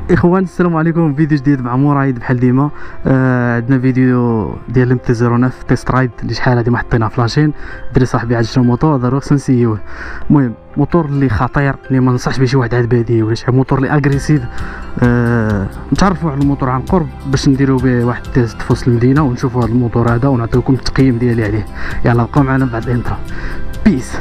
اخوان السلام عليكم. فيديو جديد مع مورايد بحال ديما. عندنا فيديو ديال ام تي 09 تيست رايد اللي شحال هادي ما حطيناه في لاشين. دري صاحبي عجبو الموتور ضروري خصنا نسيوه. المهم موتور اللي خطير اللي ما ننصحش به شي واحد عاد بادي ولا شي موتور اللي اغريسيف. نتعرفوا على الموتور عن قرب باش نديروا به واحد التيست في وسط المدينه ونشوفوا هذا الموتور هذا ونعطيكم التقييم ديالي عليه. يلا بقاو معنا بعد الانترو. بيس.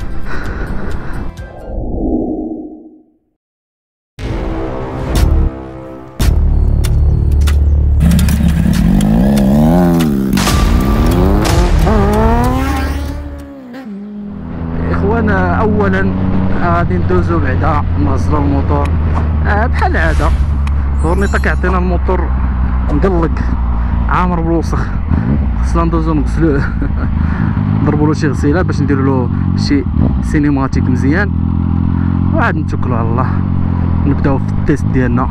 اولا غادي ندوزو بعدا نغسلو الموتور بحال العاده. الورنيطه كيعطينا الموتور مقلق عامر بالوسخ، خصنا ندوزو نغسلوه نضربو له شي غسيله باش نديرو له شي سينيماتيك مزيان وعاد نتوكلو على الله نبداو في التيست ديالنا.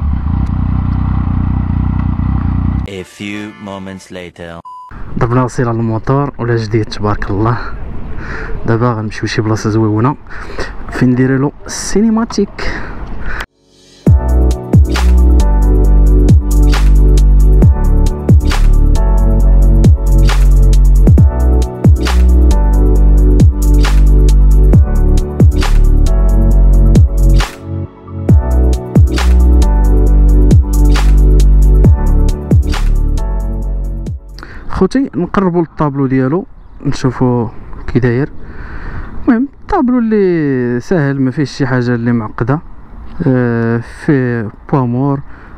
A few moments later. ضربنا غسيله للموتور ولا جديد تبارك الله. دابا غنمشيو شي بلاصه زويونه فين ندير له السينيماتيك. خوتي نقربوا للطابلو ديالو نشوفوا كي داير. المهم طابلو اللي ساهل ما فيش شي حاجه اللي معقده. فيه بوامور،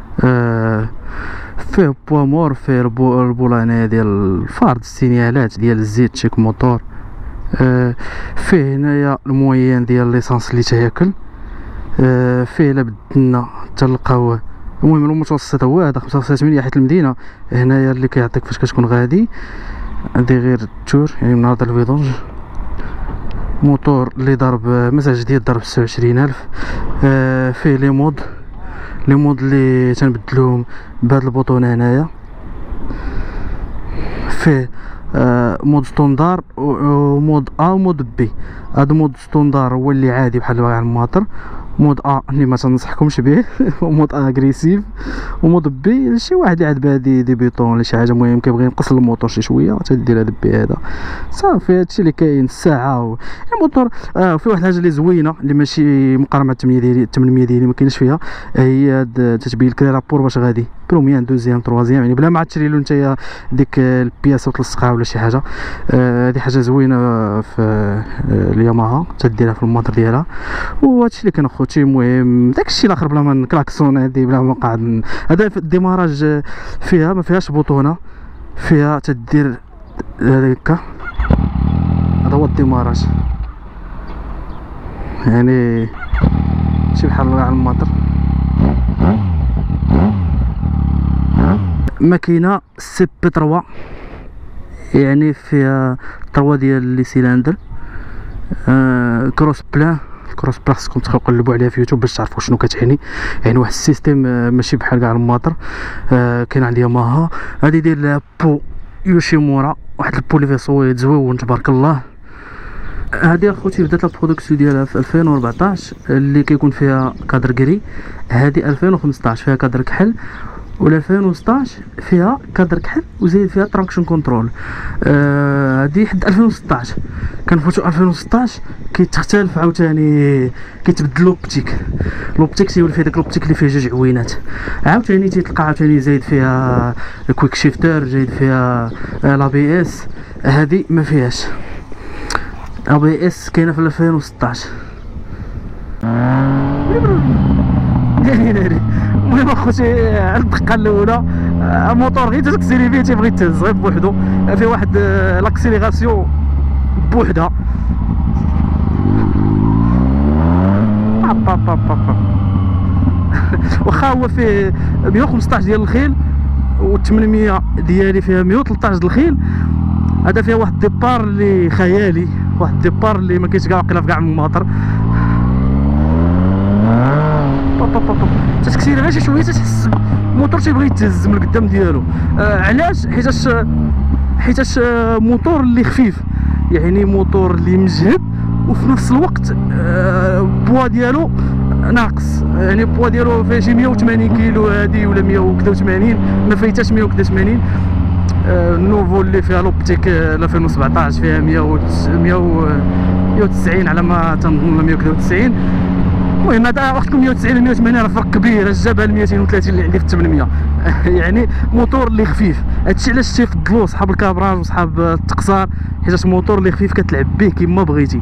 فيه البولانه ديال الفارد، السينيالات ديال الزيت تشيك موتور. فيه هنايا الموين ديال ليسانس اللي تياكل. فيه لا بدلنا حتى القهوه. المهم المتوسط هو هذا 85 حيت المدينه هنايا اللي كيعطيك فاش كتكون غادي. هادي غير التور يعني من هذا الفيدونج. موتور اللي ضرب مزاج جديد ضرب 26000. فيه لي مود اللي تنبدلوهم بهاد البوطونه هنايا. فيه مود ستوندار ومود ا ومود بي. هذا مود ستوندار هو اللي عادي بحال باغي على الماطر. مود ا اللي ما تنصحكمش به مود اغريسيف. ومود بي شي واحد اللي عاد بادي ديبيطون ولا شي حاجه مهم كيبغي ينقص الموتور شي شويه تدير هذا بي هذا صافي. هادشي اللي كاين الساعه الموتور. في واحد الحاجه اللي زوينه اللي ماشي مقارنه مع 800 ديالي ما كاينش فيها، هي هاد تتبين لك لي رابور باش غادي بروميان دوزيام تروازيام يعني بلا ما تشري له نتايا ديك البياسه وتلصقها ولا شي حاجه. هذه حاجه زوينه في الياماها تديرها في الموتور ديالها. وهادشي اللي كان خوتي. المهم داكشي الاخر بلا ما نكلاكسون هادي بلا ما قاعد. هذا في الديماراج فيها ما فيهاش بوطونه، فيها تدير هكا. هذا هو الديماراج يعني شي بحال على الماطر. ماكينه سي بي 3 يعني فيها 3 ديال لي سيلندر. كروس بلان. الكروس بلان خصكم تقلبوا عليها في يوتيوب باش تعرفوا شنو كتعني. يعني واحد السيستيم ماشي بحال كاع الماطر. كاين عندي ياماها هادي ديال بو يوشيمورا، واحد البو اللي فيه صويت زويون تبارك الله. هادي اخوتي بدات البرودكسيون ديالها في 2014 اللي كيكون فيها كادر كري. هادي 2015 فيها كادر كحل، و 2016 فيها كادر كحل وزايد فيها تراكشن كنترول. هادي حد 2016 كنفوتو 2016 كيتختلف عاوتاني كيتبدل لوبتيك تيولي فيه داك لوبتيك اللي فيه جوج عوينات. عاوتاني تيتلقى عاوتاني زايد فيها الكويك شيفتر، زايد فيها لا بي اس. هادي ما فيهاش لا بي اس، كاينه في 2016. المهم اخوتي الدقه الاولى الموتور غير تكسيري فيه تيبغي يتهز غير بوحدو. فيه واحد لاكسيليغاسيون بوحدها. واخا هو فيه 115 ديال الخيل و800 ديالي فيها 113 ديال الخيل. هذا فيها واحد الديبار اللي خيالي، واحد الديبار اللي ما كاينش كاع واقيلا في كاع الماطر. تتكسير غير شي شويه تتحس الموتور تيبغي يتهز من القدام ديالو. علاش؟ حيتاش موتور اللي خفيف، يعني موتور اللي مجهد وفي نفس الوقت البوا ديالو ناقص، يعني بوا ديالو فيه شي 180 كيلو هادي ولا 180 ما فايتاش 180. النوفو اللي فيها لوبتيك 2017 فيها 190 على ما تنظن 190. المهم هذا وقتكم 190 180 راه فرق كبير. جابها ل 230 اللي عندي في 800 يعني موتور اللي خفيف. هادشي علاش تيفضلوا صحاب الكابراج وصحاب التقصار، حيت موتور اللي خفيف كتلعب به كما بغيتي.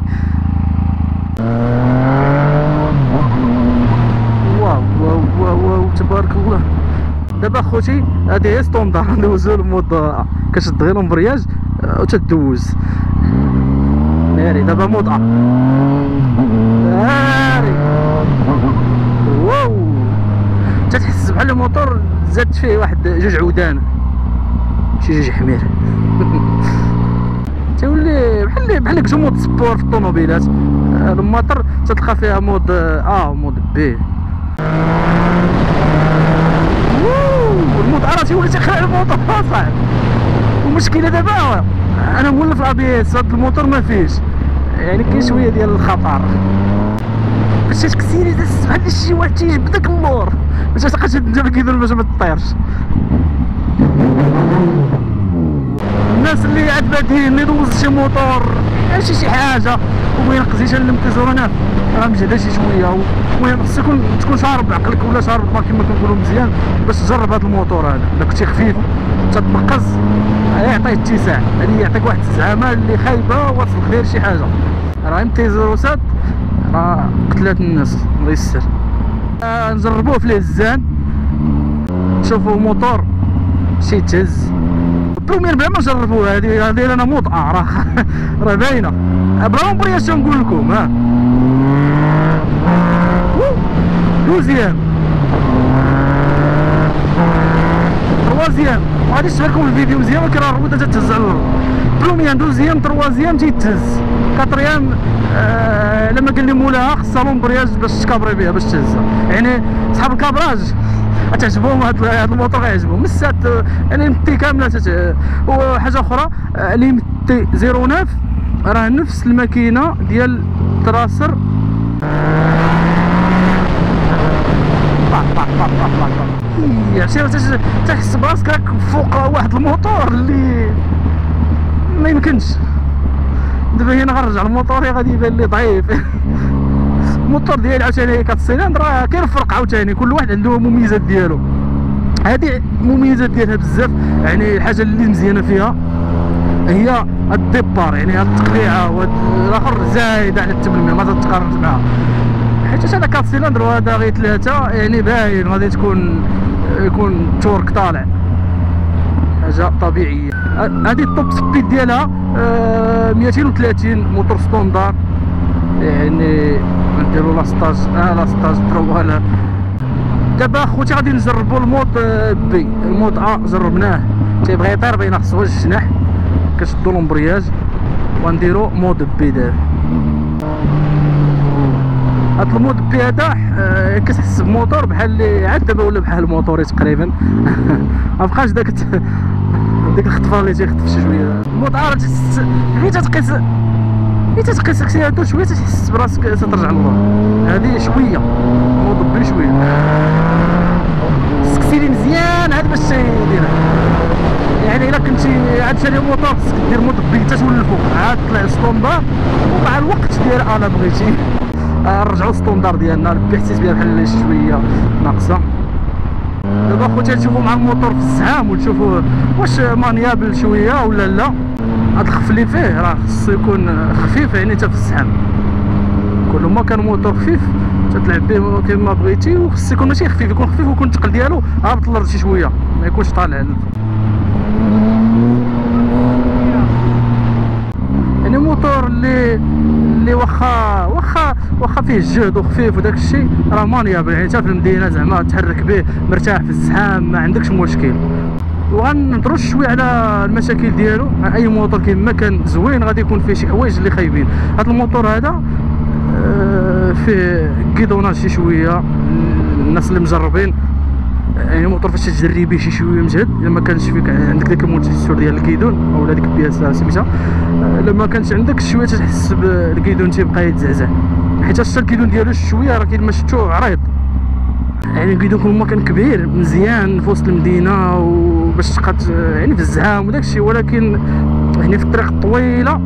واو واو واو واو تبارك الله. دابا خوتي هادي هي ستوندار، ندوزو لمود كتشد غير الامبرياج وتدوز ناري. دابا مود ناري. واو تتحس بحال الموتور زاد فيه واحد جوج عودان، شي جوج حمير تولي بحال كتو مود سبور في الطوموبيلات. الموتور تتلقى فيها مود مود بي. المود راه تيولي تيخلع الموتور صاحبي. والمشكله دابا انا مولف الابي اس، هاد الموتور ما فيهش، يعني كاين شويه ديال الخطر. باش تكسيري داز بحال شي واحد تيجبد داك اللور باش تبقى تشد الكيدون باش ما تطيرش. الناس اللي عاد بادين اللي دوز شي موتور شي حاجه وما ينقزيش المتزور هنا راه مجهده شي شويه. المهم خصك تكون شارب عقلك ولا شارب دماغك كما كنقولوا مزيان باش تجرب هذا الموتور هذا. الا كنتي خفيف تتنقز يعطيه اتساع، هذه يعطيك واحد الزعامه اللي خايبه وصل غير شي حاجه. راه ام تي 07 راه قتلات الناس الله يسر. نجربوه في الهزان نشوفوا موتور شي تهز بلومير بلا ما نجربوه. هذه انا موط راه باينه بلا امبرياج نقول لكم. دوزيام تروازيام غادي تشوف لكم الفيديو مزيان، ولكن راه الروده تتهز على الارض. بلوميان دوزيام تروازيام تيتهز. كاتريام لما قال لي مولاها خصها لومبرياج باش تكابري بها باش تهزها. يعني صحاب الكابراج تعجبهم هاد الموتور غيعجبهم مسات يعني متي كامله. وحاجه اخرى اللي متي 09 راه نفس الماكينه ديال تراسر عرفتي تحس براسك راك فوق واحد الموتور اللي ما يمكنش. دابا هنا غنرجع الموتور غادي يبان لي ضعيف. الموتور ديالي عاوتاني 4 سيلندر راه كاين الفرق عاوتاني، كل واحد عنده مميزات ديالو. هذه المميزات ديالها بزاف، يعني الحاجه اللي مزيانه فيها هي الديبار، يعني هاد التقليعه والاخر زايد على 800 ما تتقارنش معها. حيت هذا 4 سيلندر وهذا غير 3 يعني باين غادي يكون التورك طالع حاجه طبيعيه. هذه التوب سبيد ديالها 230 موتور ستوندار، يعني نديرو لاستاج لاستاج تروال. دابا خوتي غادي نجربو المود بي. المود جربناه تيبغي يطير بين خصو غير الجناح كتشدو لومبرياج ونديرو مود بي. دابا هاد المود بي هذا كتحس بموتور بحال اللي عاد دابا ولا بحال الموتوري تقريبا ما بقاش ديك الخطفه اللي تيخطف شي شويه. المود غير تتقيس كسياتو شويه تحس براسك ترجع للور. هذه شويه مود بي شويه سكسيلي مزيان عاد باش تيديرها. يعني الا كنتي عاد شاري موتور خصك دير مود بي حتى تولفو عاد طلع ستوندار ومع الوقت دير انا بغيتي نرجعو ستوندار ديالنا. البي حسيت بها بحال شي شويه ناقصه. دابا خوتي تشوفوا مع الموتور في الزحام وتشوفوا واش مانيابل شويه ولا لا. هاد الخف اللي فيه راه خصو يكون خفيف يعني حتى في الزحام. كل ما كان موتور خفيف تتلعب به كما بغيتي، وخص يكون ماشي خفيف، يكون خفيف ويكون الثقل ديالو هابط للارض شي شويه ما يكونش طالع. يعني موتور اللي واخا فيه الجهد وخفيف وداك الشيء راه مانيابل، يعني حتى في المدينه زعما تحرك به مرتاح في الزحام ما عندكش مشكل. وغنهضروا شويه على المشاكل ديالو. اي موتور كيما كان زوين غادي يكون فيه شي حوايج اللي خايبين. هذا الموتور هذا فيه كيدوناج شي شويه الناس اللي مجربين، يعني موتور فاش تجري به شي شويه مجهد. الا ما كانش فيك عندك داك الموتور ديال الكيدون اولا ديك البياسه سميتها، لما كانش عندك شويه تحس بالكيدون تيبقى يتزعزع حيت الكيدون ديالو شويه راه كيما شفتو عريض، يعني الكيدون كل ما كان كبير مزيان في وسط المدينه وباش تبقى يعني في الزحام وداكشي، ولكن يعني في الطريق الطويله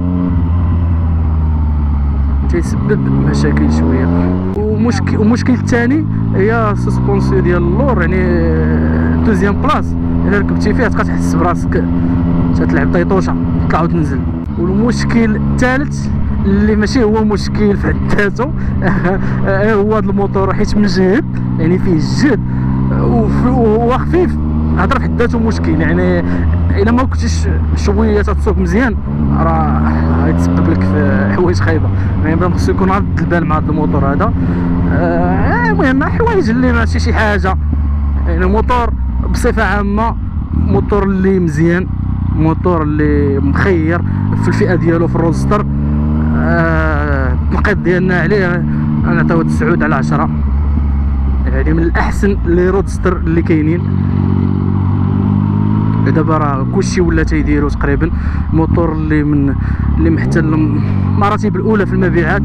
تيسبب مشاكل شويه. ومشكل الثاني هي السسبونسيون ديال اللور، يعني دوزيام بلاص الا ركبتي فيها تبقى تحس براسك تتلعب طيطوشه تطلع وتنزل. والمشكل الثالث اللي ماشي هو مشكل في حد ذاته هو هذا الموتور، حيت مجهد يعني فيه الجهد وهو خفيف، هضر في حد ذاته مشكل. يعني الا ما كنتيش شويه تتسوق مزيان راه غيتسبب لك في حوايج خايبه. يعني خصو يكون عرض البال مع هذا الموتور هذا. المهم حوايج اللي ماشي شي حاجه، يعني موتور بصفه عامه موتور اللي مزيان، موتور اللي مخير في الفئه ديالو في الروزستر. التنقيط ديالنا عليه نعطيوه 9/10، يعني من الاحسن لي رودستر اللي كاينين دابا. راه كلشي ولا تيديرو تقريبا، موتور اللي محتل المراتب الاولى في المبيعات.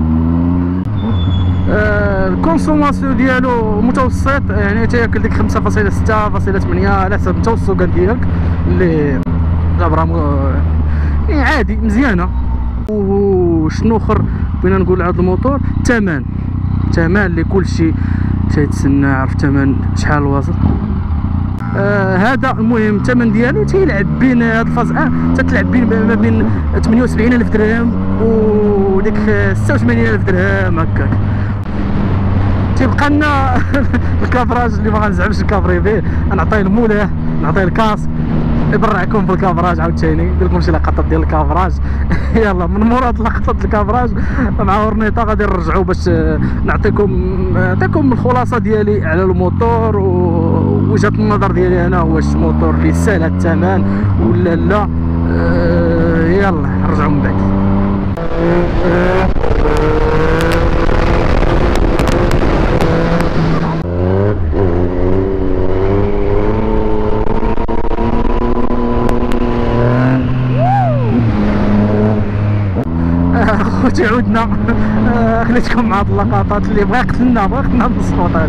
الكونسوماسيون ديالو متوسط، يعني تياكل ديك 5.6.8 على حسب انت والسوقان ديالك اللي دابا يعني عادي مزيانه. وشنو اخر بغينا نقول على هذا الموتور؟ الثمن اللي كلشي تيتسنى، عرف الثمن شحال واصل. هذا المهم الثمن ديالو تيلعب بين هذا الفاز تتلعب بين ما بين 78,000 درهم وديك 86,000 درهم هكاك. تيبقى لنا الكافراج اللي ما غنزعمش الكافري به، نعطيه المولاه، نعطيه الكاسك، يبرعكم بالكافراج عاوتاني، ندير لكم شي لقطات ديال الكافراج يلا من مورا هاد لقطات الكافراج مع ورنيطه غادي نرجعوا باش نعطيكم الخلاصه ديالي على الموتور ووجهه النظر ديالي انا، واش موتور اللي ساهل هاد الثمن ولا لا. يلا نرجعوا من بعد. خوتي عودنا. خليتكم مع هاد اللقطات اللي بغا يقتلنا بالصوت هذا.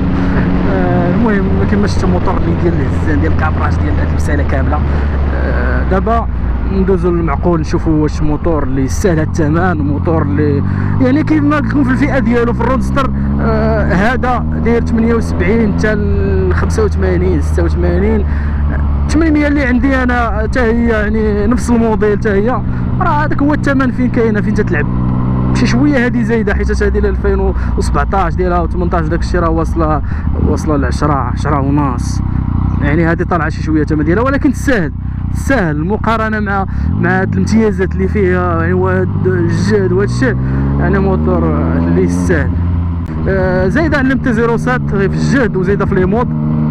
المهم كما شفتوا الموتور اللي ديال الهزان ديال الكابراج ديال هاد المساله كامله. دابا ندوزو للمعقول، نشوفوا واش موتور اللي ساهل هاد الثمن، موتور اللي يعني كيف ما قلت لكم في الفئه ديالو في الرودستر. هذا داير 78 حتى ل 85 86. 800 اللي عندي انا حتى هي يعني نفس الموديل حتى هي، راه هذاك هو الثمن فين كاينه فين تتلعب. شي شويه هذه زايده حيت هذه ل 2017 ديالها و18 داك الشيء راه واصله ل 10 ونص، يعني هذه طالعه شي شويه الثمن ديالها، ولكن سهل المقارنه مع هاد الامتيازات اللي فيها، يعني هو الجهد وهذا الشيء، يعني موتور اللي سهل. زايده على MT 07 غير في الجهد وزايده في لي مود.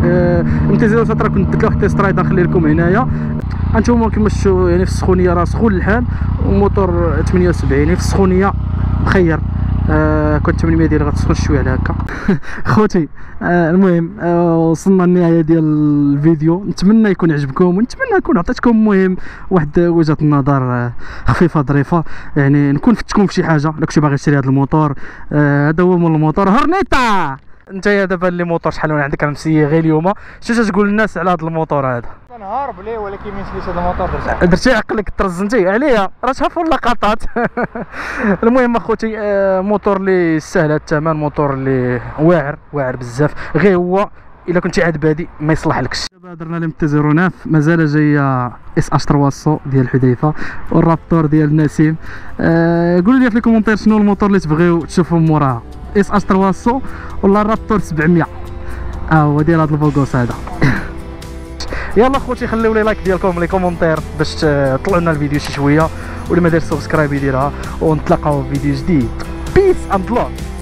MT 07 راه كنت درت له تيست رايد نخلي لكم هنايا. هانتوما كما شفتوا يعني في السخونيه راه سخون الحال، وموتور 78 في السخونيه مخير. كنت 800 ديال غتسخن شويه على هكا. خوتي المهم وصلنا للنهايه ديال الفيديو، نتمنى يكون عجبكم ونتمنى نكون عطيتكم المهم واحد وجهه النظر خفيفه ظريفه، يعني نكون فتكم في شي حاجه. الا كنتي باغي تشري هذا الموتور، هذا هو مول الموتور هورنيطه. انت دابا اللي موتور شحال وانا عندك مسيي غير اليوم، شنو تقول للناس على هذا الموتور هذا؟ نهارب ليه ولكن ما يسليش هذا الموتور درتي عقلك ترزنتي عليا، راه شافوا اللقطات. المهم اخوتي موتور اللي سهل الثمن، موتور اللي واعر بزاف، غير هو الا كنتي عاد بادي ما يصلحلكش. دابا درنا لي MT 09 مازال جايه SH 300 ديال حذيفه والرابتور ديال نسيم. قولوا لي في الكومونتير شنو الموتور اللي تبغيو تشوفوا موراها، SH 300 ولا الرابتور 700. هو ديال هذا الفوكوس هذا. يلا اخوتي خليو لي لايك ديالكم لي كومونتير باش تطلعوا لنا الفيديو شي شويه، واللي ما دارش سبسكرايب يديرها، ونتلاقاو في فيديو جديد. بيس اند لوف.